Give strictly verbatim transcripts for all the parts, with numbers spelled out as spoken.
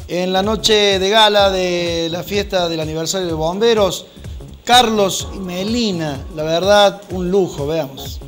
En la noche de gala de la fiesta del aniversario de Bomberos, Carlos y Melina, la verdad, un lujo, veamos.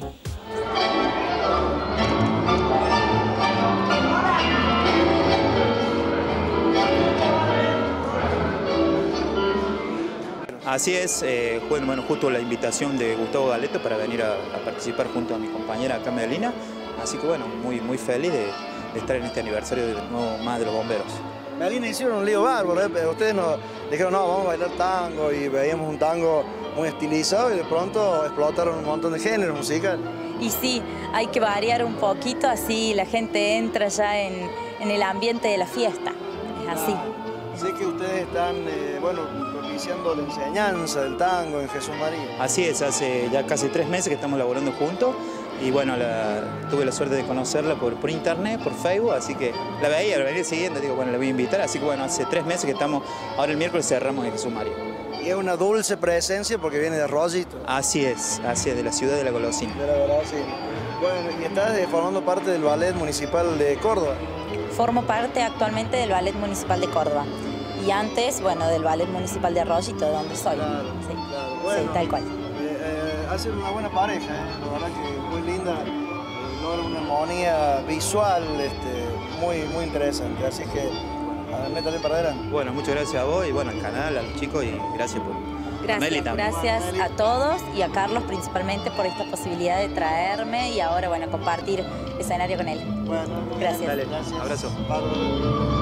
Así es, eh, bueno, bueno, justo la invitación de Gustavo Galeto para venir a, a participar junto a mi compañera acá Melina, así que bueno, muy, muy feliz de, de estar en este aniversario de nuevo más de los bomberos. Melina, hicieron un lío bárbaro, ¿eh? Pero ustedes nos dijeron, no, vamos a bailar tango, y veíamos un tango muy estilizado y de pronto explotaron un montón de géneros musicales. Y sí, hay que variar un poquito, así la gente entra ya en, en el ambiente de la fiesta, es así. Ah, sé que ustedes están, eh, bueno, propiciando la enseñanza del tango en Jesús María. Así es, hace ya casi tres meses que estamos laborando juntos y bueno, la, tuve la suerte de conocerla por, por internet, por Facebook, así que la veía, la venía siguiendo, digo, bueno, la voy a invitar, así que bueno, hace tres meses que estamos, ahora el miércoles cerramos en Jesús María. Y es una dulce presencia porque viene de Arroyito. Así es, así es, de la ciudad de la golosina. De la verdad, sí. Bueno, y estás eh, formando parte del Ballet Municipal de Córdoba. Formo parte actualmente del Ballet Municipal de Córdoba. Y antes, bueno, del Ballet Municipal de Arroyito, de donde soy. Claro, sí, claro. Bueno, sí, tal cual. Eh, eh, hacen una buena pareja, ¿eh? La verdad que muy linda, eh, logra una armonía visual este, muy, muy interesante, así que a ver, métale para adelante. Bueno, muchas gracias a vos y bueno, al canal, a los chicos y gracias por... Gracias, gracias a todos y a Carlos principalmente por esta posibilidad de traerme y ahora, bueno, compartir escenario con él. Bueno, gracias. Dale, gracias. Abrazo. Bárbaro.